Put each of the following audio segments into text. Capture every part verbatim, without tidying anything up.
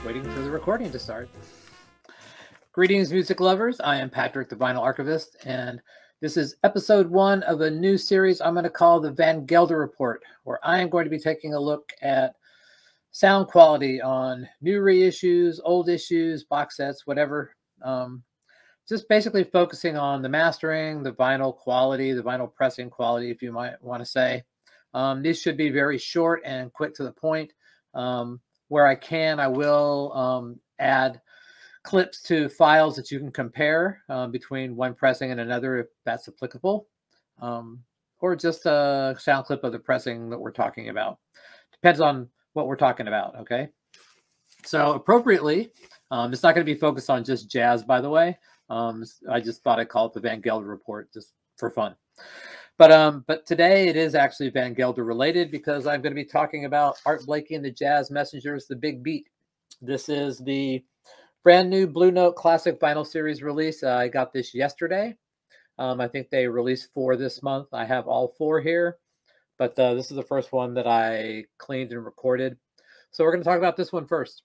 waiting for the recording to start. Greetings, music lovers. I am Patrick, the Vinyl Archivist, and this is episode one of a new series I'm going to call the Van Gelder Report, where I am going to be taking a look at sound quality on new reissues, old issues, box sets, whatever. Um, just basically focusing on the mastering, the vinyl quality, the vinyl pressing quality, if you might want to say. Um, these should be very short and quick to the point. Um, where I can, I will um, add clips to files that you can compare um, between one pressing and another if that's applicable, um, or just a sound clip of the pressing that we're talking about. Depends on what we're talking about, okay? So appropriately, um, it's not going to be focused on just jazz, by the way. Um, I just thought I'd call it the Van Gelder Report just for fun. But um, but today it is actually Van Gelder related because I'm going to be talking about Art Blakey and the Jazz Messengers, The Big Beat. This is the brand new Blue Note Classic Vinyl Series release. Uh, I got this yesterday. Um, I think they released four this month. I have all four here, but uh, this is the first one that I cleaned and recorded. So we're going to talk about this one first.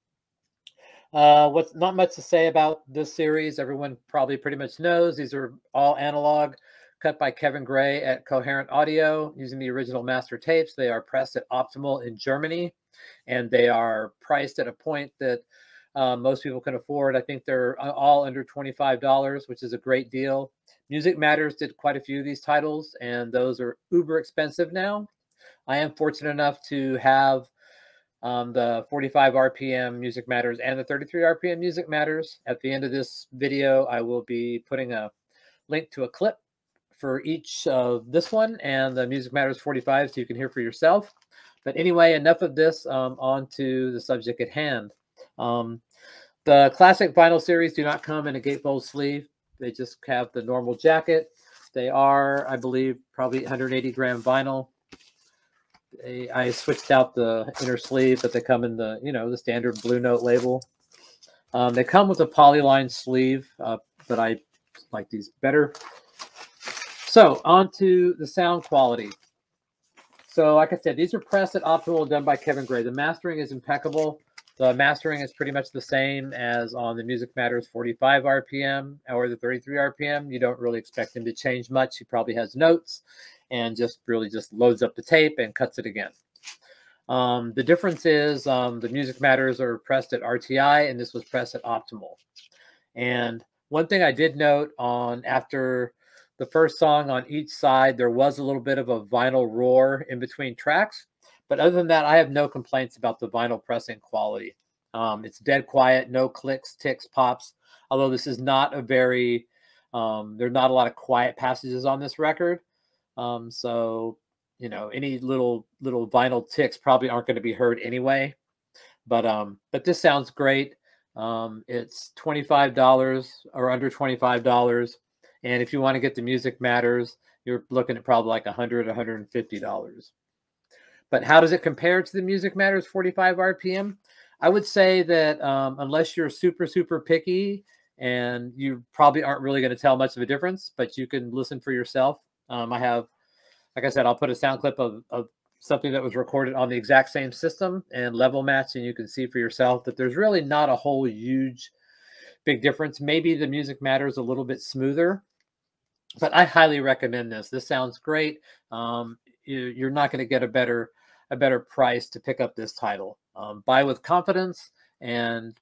Uh, what's not much to say about this series. Everyone probably pretty much knows. These are all analog, cut by Kevin Gray at Coherent Audio using the original master tapes. They are pressed at Optimal in Germany, and they are priced at a point that uh, most people can afford. I think they're all under twenty-five dollars, which is a great deal. Music Matters did quite a few of these titles, and those are uber expensive now. I am fortunate enough to have um, the forty-five R P M Music Matters and the thirty-three R P M Music Matters. At the end of this video, I will be putting a link to a clip for each of this one and the Music Matters forty-five so you can hear for yourself. But anyway, enough of this, um, on to the subject at hand. Um, the classic vinyl series do not come in a gatefold sleeve. They just have the normal jacket. They are, I believe, probably one hundred eighty gram vinyl. They, I switched out the inner sleeve, but they come in the, you know, the standard Blue Note label. Um, they come with a polyline sleeve, uh, but I like these better. So on to the sound quality. So like I said, these are pressed at Optimal, done by Kevin Gray. The mastering is impeccable. The mastering is pretty much the same as on the Music Matters forty-five R P M or the thirty-three R P M. You don't really expect him to change much. He probably has notes and just really just loads up the tape and cuts it again. Um, the difference is um, the Music Matters are pressed at R T I and this was pressed at Optimal. And one thing I did note on after the first song on each side, there was a little bit of a vinyl roar in between tracks. But other than that, I have no complaints about the vinyl pressing quality. Um, it's dead quiet, no clicks, ticks, pops. Although this is not a very, um, there are not a lot of quiet passages on this record. Um, so, you know, any little little vinyl ticks probably aren't going to be heard anyway. But um, but this sounds great. Um, it's twenty-five dollars or under twenty-five dollars. And if you want to get the Music Matters, you're looking at probably like one hundred dollars, one hundred fifty dollars. But how does it compare to the Music Matters forty-five R P M? I would say that um, unless you're super, super picky, and you probably aren't really going to tell much of a difference, but you can listen for yourself. Um, I have, like I said, I'll put a sound clip of, of something that was recorded on the exact same system and level match, and you can see for yourself that there's really not a whole huge big difference. Maybe the Music Matters a little bit smoother, but I highly recommend this. This sounds great. Um, you, you're not going to get a better a better price to pick up this title. Um, buy with confidence, and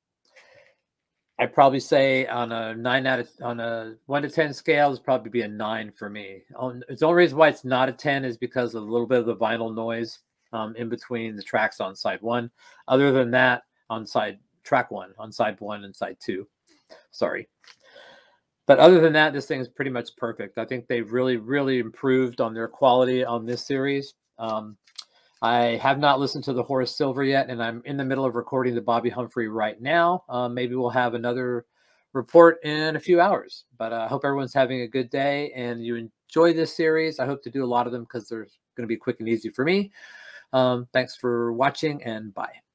I'd probably say on a nine out of on a one to ten scale, it's probably be a nine for me. On, it's the only reason why it's not a ten is because of a little bit of the vinyl noise um, in between the tracks on side one. Other than that, on side track one, on side one and side two. Sorry. But other than that, this thing is pretty much perfect. I think they've really, really improved on their quality on this series. Um, I have not listened to the Horace Silver yet, and I'm in the middle of recording the Bobby Humphrey right now. Um, maybe we'll have another report in a few hours. But I uh, hope everyone's having a good day and you enjoy this series. I hope to do a lot of them because they're going to be quick and easy for me. Um, thanks for watching, and bye.